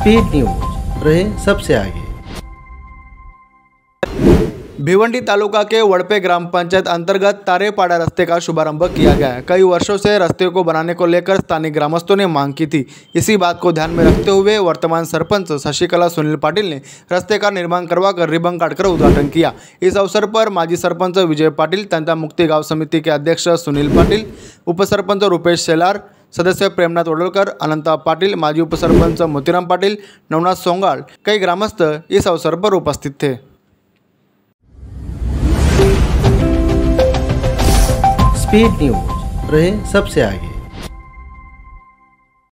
Speed news रहे सबसे आगे। भिवंडी तालुका के वड़पे ग्राम पंचायत अंतर्गत तारेपाड़ा रास्ते का शुभारंभ किया गया है। कई वर्षों से रास्ते को बनाने को लेकर स्थानीय ग्रामस्थों ने मांग की थी। इसी बात को ध्यान में रखते हुए वर्तमान सरपंच शशिकला सुनील पाटिल ने रास्ते का निर्माण करवाकर रिबन काटकर उद्घाटन किया। इस अवसर पर माजी सरपंच विजय पाटिल, तंता मुक्ति गाँव समिति के अध्यक्ष सुनील पाटिल, उपसरपंच रुपेश शेलार, सदस्य प्रेमनाथ वडोलकर, अनंता पाटिल, माजी उपसरपंच मोतीराम पाटिल, नवनाथ सोंगाल, कई ग्रामस्थ इस अवसर पर उपस्थित थे। स्पीड न्यूज रहे सबसे आगे।